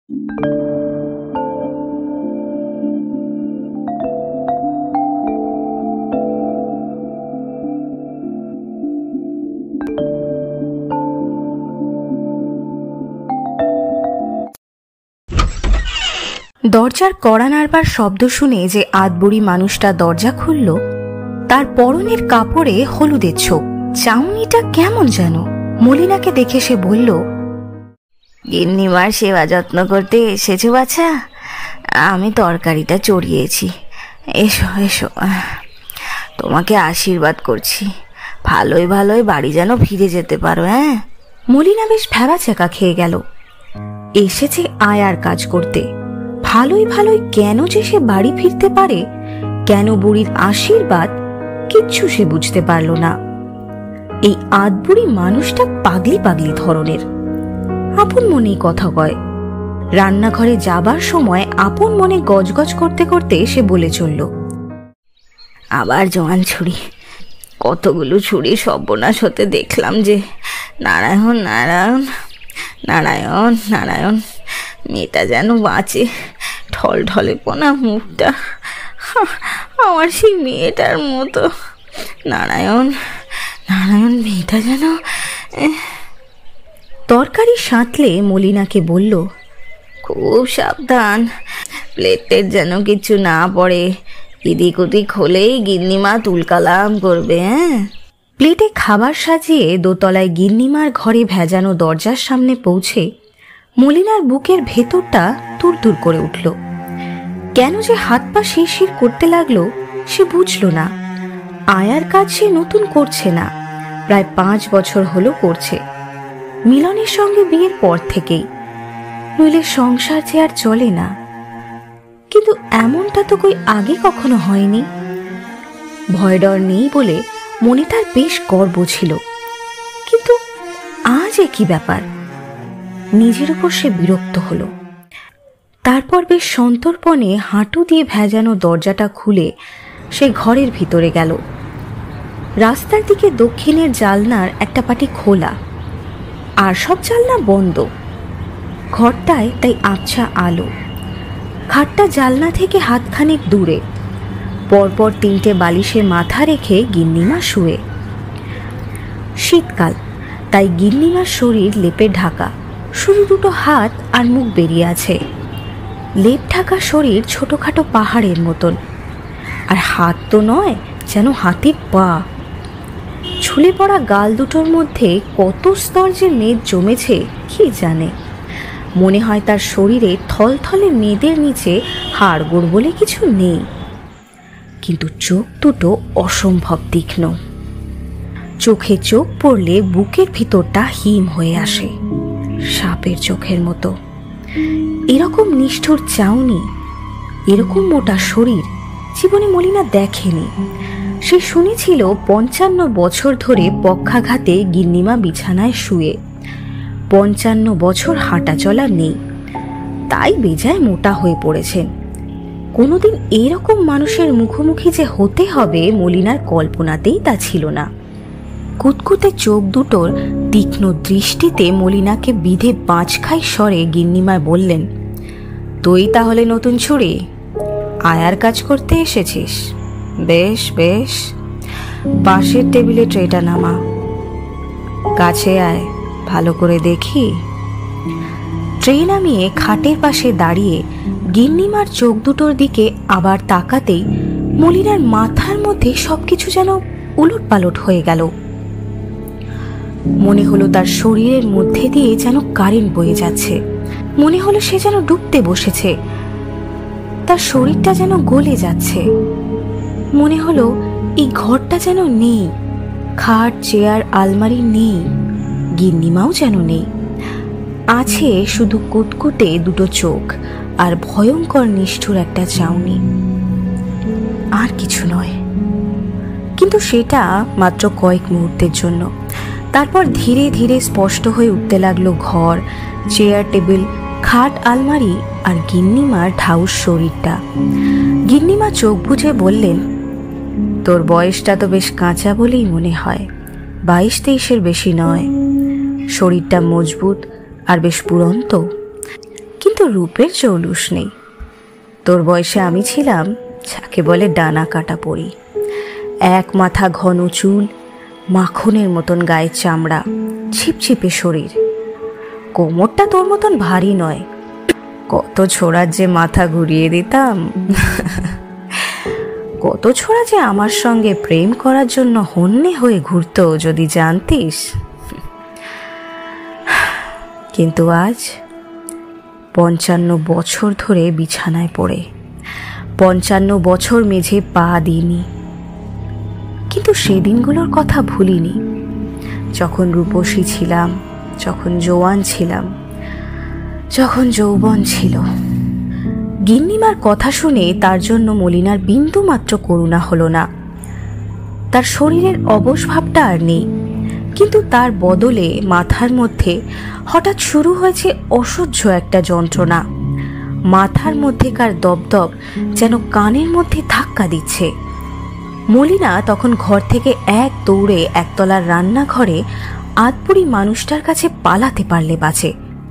দরজার কড়া নাড়বার শব্দ শুনে যে আধবুড়ি মানুষটা দরজা খুলল, তার পরনের কাপড়ে হলুদের ছোপ। চাউনিটা কেমন যেন। মলিনাকে দেখে সে বলল, গিন্নিমার সেবা যত্ন করতে এসেছো বাছা? আমি তরকারিটা চড়িয়েছি, এসো এসো। তোমাকে আশীর্বাদ করছি, ভালোই ভালোই বাড়ি যেন ফিরে যেতে পারো। হ্যাঁ। মলিনা বেশ ভ্যাবাচ্যাকা খেয়ে গেল। এসেছে আয়ার কাজ করতে, ভালোই ভালোই কেন যে সে বাড়ি ফিরতে পারে, কেন বুড়ির আশীর্বাদ, কিচ্ছু সে বুঝতে পারল না। এই আধবুড়ি মানুষটা পাগলি পাগলি ধরনের। আপন মনেই কথা কয়। রান্নাঘরে যাবার সময় আপন মনে গজগজ করতে করতে সে বলে চলল, আবার জোয়ান ছুরি, কতগুলো ছুরি সর্বনাশ হতে দেখলাম যে। নারায়ণ নারায়ণ নারায়ণ নারায়ণ, মেয়েটা যেন বাঁচে। ঢল ঢলে পোনা মুখটা আমার সেই মেয়েটার মতো। নারায়ণ নারায়ণ, মেয়েটা যেন। তরকারি সাঁতলে মলিনাকে বলল, খুব সাবধান, প্লেটের যেন কিছু না পড়ে। এদিক ওদিক হলেই গিন্নিমা তুলকালাম করবে। হ্যাঁ। প্লেটে খাবার সাজিয়ে দোতলায় গিন্নিমার ঘরে ভেজানো দরজার সামনে পৌঁছে মলিনার বুকের ভেতরটা তুরতুর করে উঠল। কেন যে হাত পা শিরশির করতে লাগলো সে বুঝল না। আয়ার কাজ সে নতুন করছে না, প্রায় 5 বছর হলো করছে, মিলনের সঙ্গে বিয়ের পর থেকেই। নইলে সংসার যে আর চলে না। কিন্তু এমনটা তো কই আগে কখনো হয়নি। ভয় ডর নেই বলে মনে তার বেশ গর্ব ছিল, কিন্তু আজ কি ব্যাপার? নিজের উপর সে বিরক্ত হলো। তারপর বেশ সন্তর্পণে হাঁটু দিয়ে ভেজানো দরজাটা খুলে সে ঘরের ভিতরে গেল। রাস্তার দিকে দক্ষিণের জালনার একটা পাটি খোলা, আর সব জালনা বন্ধ। ঘরটায় তাই আবছা আলো। খাটটা জালনা থেকে হাতখানেক দূরে। পরপর 3টে বালিশে মাথা রেখে গিন্নিমা শুয়ে। শীতকাল, তাই গিন্নিমার শরীর লেপে ঢাকা, শুধু 2টো হাত আর মুখ বেরিয়ে আছে। লেপ ঢাকা শরীর ছোটখাটো পাহাড়ের মতন, আর হাত তো নয়, যেন হাতির পা। ঝুলে পড়া গাল দুটোর মধ্যে কত স্তর যে মেদ জমেছে কি জানে। মনে হয় তার শরীরে থলথলে মেদের নিচে হাড়গোড় বলে কিছু নেই, কিন্তু চোখ দুটো অসম্ভব তীক্ষ্ণ। চোখে চোখ পড়লে বুকের ভিতরটা হিম হয়ে আসে, সাপের চোখের মতো। এরকম নিষ্ঠুর চাউনি, এরকম মোটা শরীর জীবনে মলিনা দেখেনি। সে শুনেছিল 55 বছর ধরে পক্ষাঘাতে গিন্নিমা বিছানায় শুয়ে। 55 বছর হাঁটা চলা নেই, তাই বেজায় মোটা হয়ে পড়েছেন। কোনোদিন এরকম মানুষের মুখোমুখি যে হতে হবে মলিনার কল্পনাতেই তা ছিল না। কুতকুতে চোখ দুটোর তীক্ষ্ণ দৃষ্টিতে মলিনাকে বিধে বাঁচখাই স্বরে গিন্নিমায় বললেন, তুই তাহলে নতুন ছুরি, আয়ার কাজ করতে এসেছিস? বেশ বেশ, পাশের টেবিলে ট্রেটা নামা, কাছে আয়, ভালো করে দেখি। ট্রে নামিয়ে খাটের পাশে দাঁড়িয়ে গিন্নিমার চোখ দুটোর দিকে আবার তাকাতেই মলিনার মাথার মধ্যে সবকিছু যেন উলট পালট হয়ে গেল। মনে হলো তার শরীরের মধ্যে দিয়ে যেন কারেন্ট বয়ে যাচ্ছে। মনে হলো সে যেন ডুবতে বসেছে, তার শরীরটা যেন গলে যাচ্ছে। মনে হলো এই ঘরটা যেন নেই, খাট চেয়ার আলমারি নেই, গিন্নিমাও যেন নেই। আছে শুধু কুতকুতে 2টো চোখ আর ভয়ঙ্কর নিষ্ঠুর একটা চাউনি, আর কিছু নয়। কিন্তু সেটা মাত্র কয়েক মুহূর্তের জন্য। তারপর ধীরে ধীরে স্পষ্ট হয়ে উঠতে লাগলো ঘর, চেয়ার টেবিল, খাট আলমারি আর গিন্নিমার ঢাউস শরীরটা। গিন্নিমা চোখ বুজে বললেন, তোর বয়সটা তো বেশ কাঁচা বলেই মনে হয়, 22-23-এর বেশি নয়। শরীরটা মজবুত আর বেশ পুরন্ত, কিন্তু রূপের জৌলুস নেই। তোর বয়সে আমি ছিলাম যাকে বলে ডানা কাটা পড়ি। এক মাথা ঘন চুল, মাখনের মতন গায়ের চামড়া, ছিপছিপে শরীর। কোমরটা তোর মতন ভারী নয়। কত ছোড়ার যে মাথা ঘুরিয়ে দিতাম। কত ছোড়া যে আমার সঙ্গে প্রেম করার জন্য হন্যে হয়ে ঘুরতো যদি জানতিস। কিন্তু আজ 55 বছর ধরে বিছানায় পড়ে, 55 বছর মেঝে পা দিইনি, কিন্তু সেদিনগুলোর কথা ভুলিনি। যখন রূপসী ছিলাম, যখন জোয়ান ছিলাম, যখন যৌবন ছিল। গিন্নিমার কথা শুনে তার জন্য মলিনার বিন্দু মাত্র করুণা হলো না। তার শরীরের অবশ ভাবটা আর নেই, কিন্তু তার বদলে মাথার মধ্যে হঠাৎ শুরু হয়েছে অসহ্য একটা যন্ত্রণা। মাথার মধ্যেকার দপদপ যেন কানের মধ্যে ধাক্কা দিচ্ছে। মলিনা তখন ঘর থেকে এক দৌড়ে একতলার রান্নাঘরে আধপুরি মানুষটার কাছে পালাতে পারলে বাঁচে।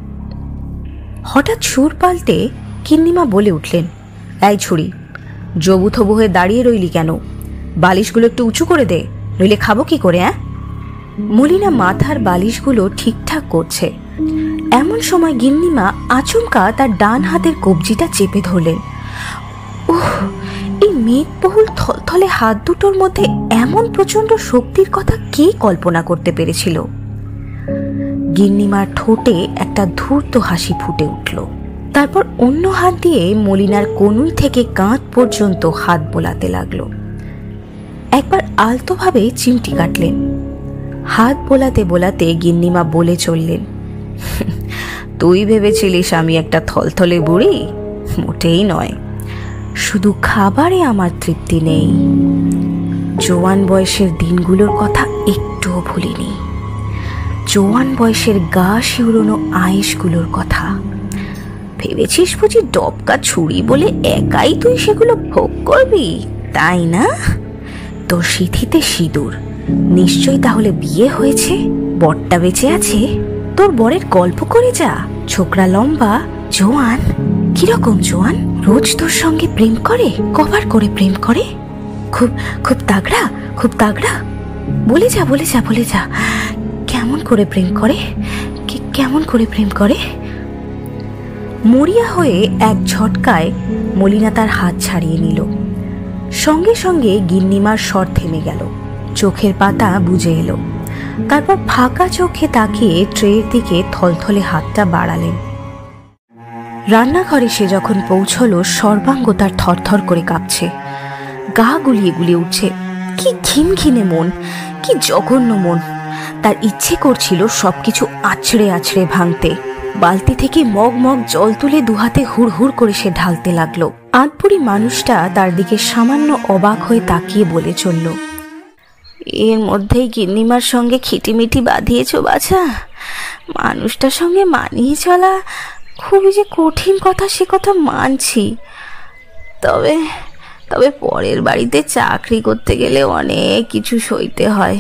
হঠাৎ সুর পাল্টে গিন্নিমা বলে উঠলেন, এই ছুরি, জবু থবু হয়ে দাঁড়িয়ে রইলি কেন? বালিশগুলো একটু উঁচু করে দে, নইলে খাবো কি করে? মলিনা মাথার বালিশগুলো ঠিকঠাক করছে। এমন সময় গিন্নিমা আচমকা তার ডান হাতের কবজিটা চেপে ধরলেন। উহ, এই মেদবহুল থলথলে হাত দুটোর মধ্যে এমন প্রচন্ড শক্তির কথা কে কল্পনা করতে পেরেছিল? গিন্নিমার ঠোঁটে একটা ধূর্ত হাসি ফুটে উঠল। তারপর অন্য হাত দিয়ে মলিনার কনুই থেকে কাঁধ পর্যন্ত হাত বোলাতে লাগলো। একবার আলতোভাবে চিমটি কাটলেন। হাত বোলাতে বোলাতে গিন্নিমা বলে চললেন, তুই ভেবেছিলিস আমি একটা থলথলে বুড়ি? মোটেই নয়। শুধু খাবারে আমার তৃপ্তি নেই, জোয়ান বয়সের দিনগুলোর কথা একটুও ভুলিনি। জোয়ান বয়সের গা শিউরনো আয়েশগুলোর কথা। ভেবেছিস বুঝি ডবকা ছুরি বলে একাই তুই সেগুলো ভোগ করবি, তাই না? তোর সিঁথিতে সিঁদুর, নিশ্চয়ই তাহলে বিয়ে হয়েছে, বরটা বেঁচে আছে। তোর বরের গল্প করে যা। ছোকরা লম্বা, জোয়ান। কিরকম জোয়ান? রোজ তোর সঙ্গে প্রেম করে? কবার করে প্রেম করে? খুব খুব তাগড়া, খুব তাগড়া। বলে যা, বলে যা, বলে যা। কেমন করে প্রেম করে? কেমন করে প্রেম করে? মরিয়া হয়ে এক ঝটকায় মলিনা তার হাত ছাড়িয়ে নিল। সঙ্গে সঙ্গে গিন্নিমার স্বর থেমে গেল, চোখের পাতা বুজে এলো। তারপর ফাঁকা চোখে তাকিয়ে ট্রের দিকে থলথলে হাতটা বাড়ালেন। রান্নাঘরে সে যখন পৌঁছলো, সর্বাঙ্গ তার থরথর করে কাঁপছে, গা গুলিয়ে গুলিয়ে উঠছে। কি খিনখিনে মন, কি জঘন্য মন। তার ইচ্ছে করছিল সবকিছু আছড়ে আছড়ে ভাঙতে। বালতি থেকে মগ মগ জল তুলে দুহাতে হুড় হুড় করে সে ঢালতে লাগলো। আধপুরি মানুষটা তার দিকে সামান্য অবাক হয়ে তাকিয়ে বলে চলল, এর মধ্যেই গিন্নিমার সঙ্গে খিটিমিটি বাঁধিয়েছ বাছা? মানুষটার সঙ্গে মানিয়ে চলা খুবই যে কঠিন কথা, সে কথা মানছি। তবে তবে পরের বাড়িতে চাকরি করতে গেলে অনেক কিছু সইতে হয়,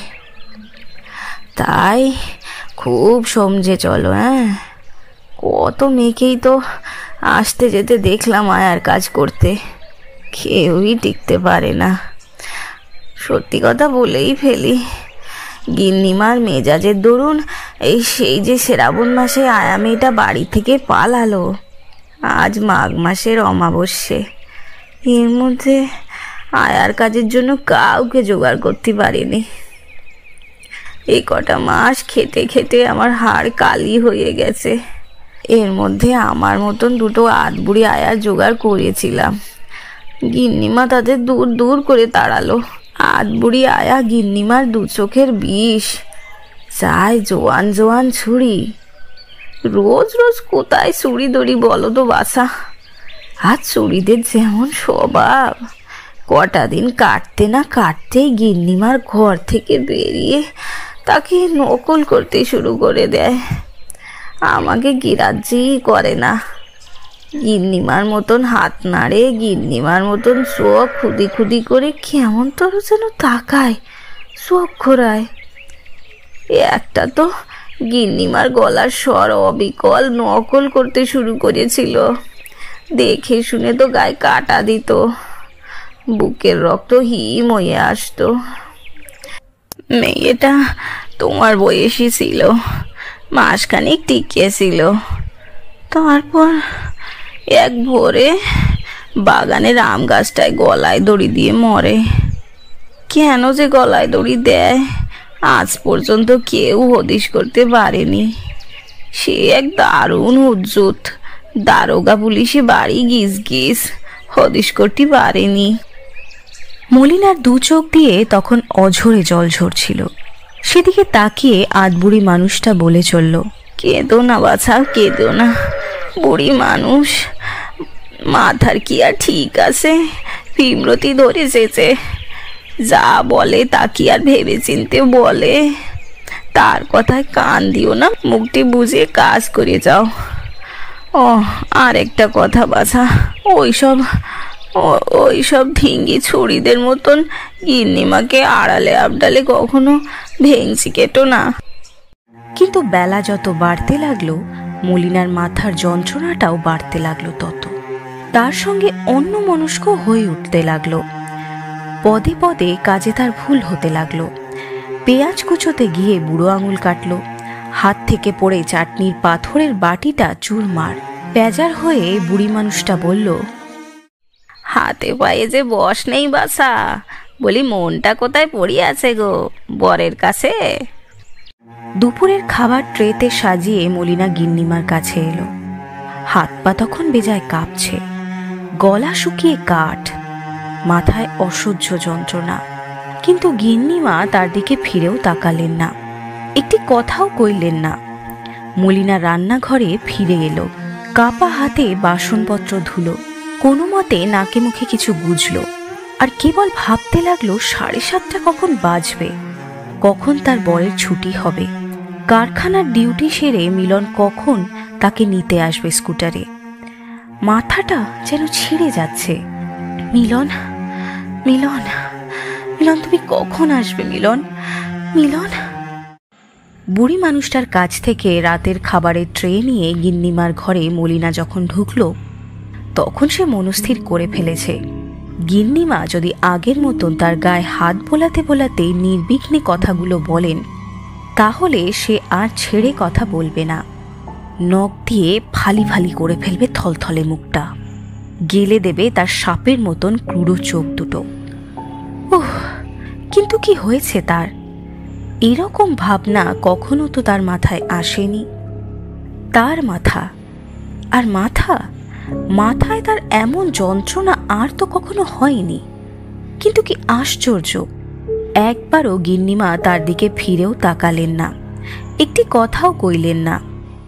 তাই খুব সমঝে চলো। কত মেয়েকেই তো আসতে যেতে দেখলাম আয়ার কাজ করতে, কেউই টিকতে পারে না। সত্যি কথা বলেই ফেলি, গিন্নিমার মেজাজের দরুন সেই যে শ্রাবণ মাসে আয়া মেয়েটা বাড়ি থেকে পালালো, আজ মাঘ মাসের অমাবস্যে। এর মধ্যে আয়ার কাজের জন্য কাউকে জোগাড় করতে পারিনি। এই কটা মাস খেটে খেটে আমার হাড় কালি হয়ে গেছে। এর মধ্যে আমার মতন দুটো আধবুড়ি আয়ার জোগাড় করেছিলাম, গিন্নিমা তাদের দূর দূর করে তাড়ালো। আধবুড়ি আয়া গিন্নিমার দু চোখের বিষ, চাই জোয়ান জোয়ান ছুরি। রোজ রোজ কোথায় ছুরি দড়ি বলো তো বাছা? আর ছুরিদের যেমন স্বভাব, কটা দিন কাটতে না কাটতেই গিন্নিমার ঘর থেকে বেরিয়ে তাকে নকল করতে শুরু করে দেয়। আমাকে গিরাজ্যই করে না। গিন্নিমার মতন হাত নাড়ে, গিন্নিমার মতন চোখ খুদি খুদি করে কেমন তোর যেন তাকায়, চোখ ঘোরায়। একটা তো গিন্নিমার গলার স্বর অবিকল নকল করতে শুরু করেছিল। দেখে শুনে তো গায়ে কাটা দিত, বুকের রক্ত হিম হয়ে আসতো। মেয়েটা তোমার বয়সী ছিল, মাসখানেক টিকিয়েছিল। তারপর এক ভোরে বাগানের আম গাছটায় গলায় দড়ি দিয়ে মরে। কেন যে গলায় দড়ি দেয় আজ পর্যন্ত কেউ হদিশ করতে পারেনি। সে এক দারুণ উজ্জুত, দারোগা পুলিশে বাড়ি গিজ গিজ, হদিশ করতে পারেনি। মলিনার দু চোখ দিয়ে তখন অঝরে জল ঝরছিল। সেদিকে তাকিয়ে আধবুড়ি মানুষটা বলে চলল, কেঁদো না বাছা, কেঁদো না। বুড়ি মানুষ, মাথার কি আর ঠিক আছে? বিমরতি ধরে এসেছে, যা বলে তা কি আর ভেবে চিনতে বলে? তার কথায় কান দিও না, মুখটি বুঝিয়ে কাজ করে যাও। ও আর একটা কথা বাছা, ওইসব ঢিঙ্গি ছুরিদের মতন গিন্নিমাকে আড়ালে আবডালে কখনো ভেঙচি কেটো না। কিন্তু বেলা যত বাড়তে লাগলো মলিনার মাথার যন্ত্রণাটাও বাড়তে লাগলো তত। তার সঙ্গে অন্যমনস্ক হয়ে উঠতে লাগলো। পদে পদে কাজে তার ভুল হতে লাগলো। পেঁয়াজ কুচোতে গিয়ে বুড়ো আঙুল কাটলো, হাত থেকে পড়ে চাটনির পাথরের বাটিটা চুরমার। বেজার হয়ে বুড়ি মানুষটা বলল, হাতে পায়ে যে বস নেই বাছা, বলি মনটা কোথায় পড়িয়াছে গো? বরের কাছে? দুপুরের খাবার ট্রেতে সাজিয়ে মলিনা গিন্নিমার কাছে এলো। হাত পা তখন বেজায় কাঁপছে, গলা শুকিয়ে কাঠ, মাথায় অসহ্য যন্ত্রণা। কিন্তু গিন্নিমা তার দিকে ফিরেও তাকালেন না, একটি কথাও কইলেন না। মলিনা রান্নাঘরে ফিরে এলো, কাপা হাতে বাসনপত্র ধুলো, কোনো মতে নাকে মুখে কিছু গুজল, আর কেবল ভাবতে লাগলো 7:30 কখন বাজবে, কখন তার বরের ছুটি হবে, কারখানার ডিউটি সেরে মিলন কখন তাকে নিতে আসবে স্কুটারে। মাথাটা যেন ছিঁড়ে যাচ্ছে। মিলন, মিলন, মিলন, তুমি কখন আসবে মিলন, মিলন? বুড়ি মানুষটার কাছ থেকে রাতের খাবারের ট্রে নিয়ে গিন্নিমার ঘরে মলিনা যখন ঢুকলো তখন সে মনস্থির করে ফেলেছে, গিন্নিমা যদি আগের মতন তার গায়ে হাত বোলাতে বোলাতে নির্বিঘ্নে কথাগুলো বলেন তাহলে সে আর ছেড়ে কথা বলবে না। নখ দিয়ে ফালি ফালি করে ফেলবে থলথলে মুখটা, গেলে দেবে তার সাপের মতন ক্রুড়ো চোখ দুটো। উহ, কিন্তু কি হয়েছে তার? এরকম ভাবনা কখনো তো তার মাথায় আসেনি। তার মাথা আর মাথায় তার এমন যন্ত্রণা আর তো কখনো হয়নি। কিন্তু কি আশ্চর্য, একবারও গিন্নিমা তার দিকে ফিরেও তাকালেন না, একটি কথাও কইলেন না।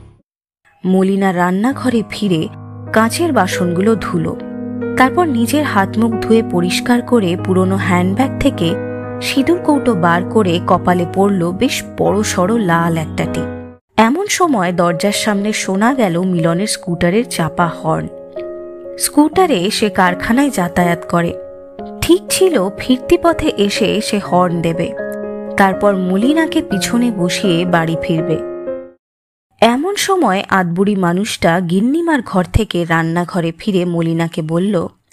মলিনা রান্নাঘরে ফিরে কাঁচের বাসনগুলো ধুলো, তারপর নিজের হাত মুখ ধুয়ে পরিষ্কার করে পুরনো হ্যান্ডব্যাগ থেকে সিঁদুর কৌটো বার করে কপালে পড়ল বেশ বড় সড়ো লাল একটা টিপ। এমন সময় দরজার সামনে শোনা গেল মিলনের স্কুটারের চাপা হর্ন। স্কুটারে সে কারখানায় যাতায়াত করে, ঠিক ছিল ফিরতি পথে এসে সে হর্ন দেবে, তারপর মলিনাকে পিছনে বসিয়ে বাড়ি ফিরবে। এমন সময় আধবুড়ি মানুষটা গিন্নিমার ঘর থেকে রান্নাঘরে ফিরে মলিনাকে বলল,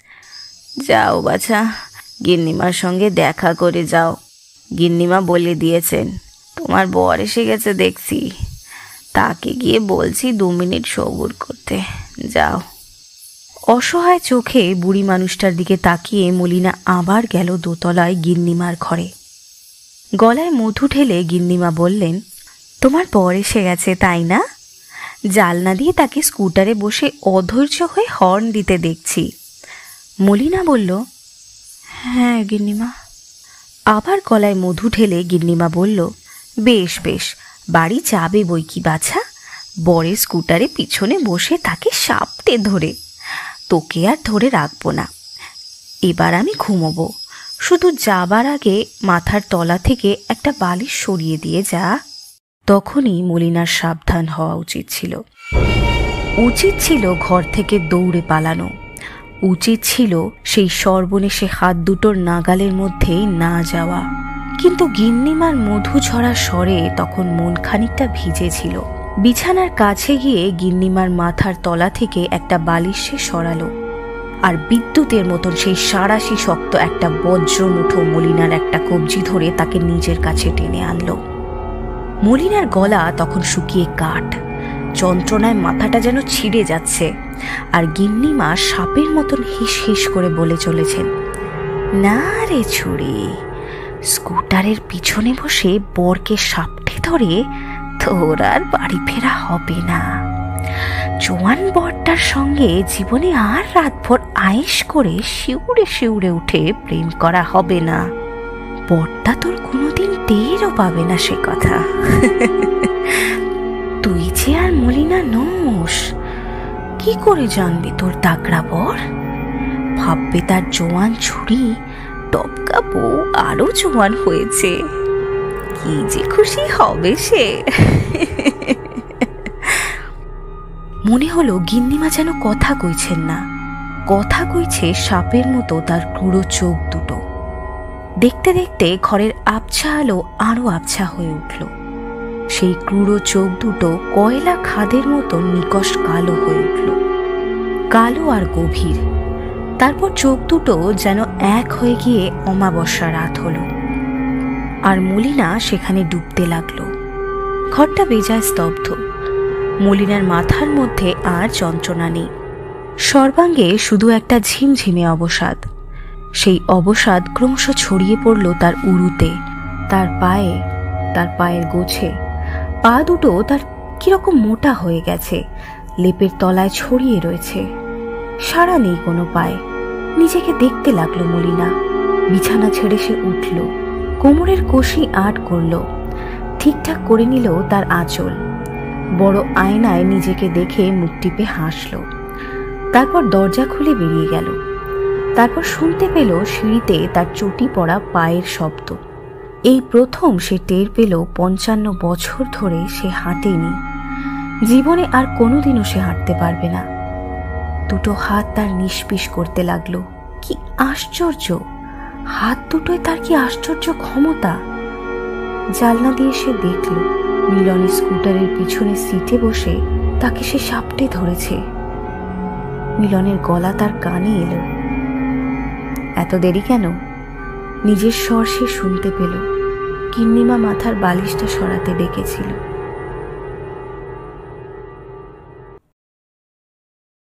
যাও বাছা, গিন্নিমার সঙ্গে দেখা করে যাও। গিন্নিমা বলে দিয়েছেন তোমার বর এসে গেছে দেখছি, তাকে গিয়ে বলছি 2 মিনিট সবুর করতে, যাও। অসহায় চোখে বুড়ি মানুষটার দিকে তাকিয়ে মলিনা আবার গেল দোতলায় গিন্নিমার ঘরে। গলায় মধু ঢেলে গিন্নিমা বললেন, তোমার বর এসে গেছে তাই না? জালনা দিয়ে তাকে স্কুটারে বসে অধৈর্য হয়ে হর্ন দিতে দেখছি। মলিনা বলল, হ্যাঁ গিন্নিমা। আবার গলায় মধু ঢেলে গিন্নিমা বলল, বেশ বেশ, বাড়ি যাবে বই কি বাছা, বরের স্কুটারে পিছনে বসে তাকে সাপটে ধরে, তোকে আর ধরে রাখবো না, এবার আমি ঘুমোবো, শুধু যাবার আগে মাথার তলা থেকে একটা বালিশ সরিয়ে দিয়ে যা। তখনই মলিনার সাবধান হওয়া উচিত ছিল ঘর থেকে দৌড়ে পালানো, উচিত ছিল সেই সর্বনেশে হাত দুটোর নাগালের মধ্যেই না যাওয়া। কিন্তু গিন্নিমার মধু ঝরা স্বরে তখন মন খানিকটা ভিজে ছিল। বিছানার কাছে গিয়ে গিন্নিমার মাথার তলা থেকে একটা বালিশ সে সরালো, আর বিদ্যুতের মতন সেই সাঁড়াশি শক্ত একটা বজ্র মুঠো মলিনার একটা কবজি ধরে তাকে নিজের কাছে টেনে আনলো। মলিনার গলা তখন শুকিয়ে কাঠ, যন্ত্রণায় মাথাটা যেন ছিঁড়ে যাচ্ছে, আর গিন্নিমা সাপের মতন হিস হিস করে বলে চলেছেন, না রে ছুরি, স্কুটারের পিছনে বসে বরকে সাপটে ধরে তোর আর বাড়ি ফেরা হবে না। জোয়ান বরটার সঙ্গে জীবনে আর রাতভর আয়েশ করে শিউরে শিউরে উঠে প্রেম করা হবে না। বরটা তোর কোনোদিন টেরও পাবে না সে কথা। তুই যে আর মলিনা নোস, কি করে জানবে তোর দাগড়া বর? ভাববে তার জোয়ান ছুরি টপকা বউ আরো জোয়ান হয়েছে, কি যে খুশি হবে সে। মনে হলো গিন্নিমা যেন কথা কইছেন না, কথা কইছে সাপের মতো তার ক্রূর চোখ দুটো। দেখতে দেখতে ঘরের আবছা আলো আরো আবছা হয়ে উঠল। সেই ক্রূর চোখ দুটো কয়লা খাদের মতো নিকষ কালো হয়ে উঠল, কালো আর গভীর। তারপর চোখ দুটো যেন এক হয়ে গিয়ে অমাবস্যা রাত হলো, আর মলিনা সেখানে ডুবতে লাগলো। ঘরটা বেজায় স্তব্ধ। মলিনার মাথার মধ্যে আর যন্ত্রণা নেই, সর্বাঙ্গে শুধু একটা ঝিমঝিমে অবসাদ। সেই অবসাদ ক্রমশ ছড়িয়ে পড়ল তার উরুতে, তার পায়ে, তার পায়ের গোছে। পা দুটো তার কিরকম মোটা হয়ে গেছে, লেপের তলায় ছড়িয়ে রয়েছে, সাড়া নেই কোনো পায়ে। নিজেকে দেখতে লাগলো মলিনা। বিছানা ছেড়ে সে উঠল, কোমরের কষি আট করল, ঠিকঠাক করে নিল তার আঁচল। বড় আয়নায় নিজেকে দেখে মুখ টিপে হাসল। তারপর দরজা খুলে বেরিয়ে গেল। তারপর শুনতে পেল সিঁড়িতে তার চটি পড়া পায়ের শব্দ। এই প্রথম সে টের পেল 55 বছর ধরে সে হাঁটেনি, জীবনে আর কোনোদিনও সে হাঁটতে পারবে না। দুটো হাত তার নিষ্পিস করতে লাগলো। কি আশ্চর্য! হাত দুটোয় তার কি আশ্চর্য ক্ষমতা! জানলা দিয়ে সে দেখল মিলনের স্কুটারের পিছনে সিটে বসে তাকে সে সাপটে ধরেছে। মিলনের গলা তার কানে এলো। এত দেরি কেন? নিজের স্বর সে শুনতে পেল। গিন্নিমা মাথার বালিশটা সরাতে ডেকেছিল।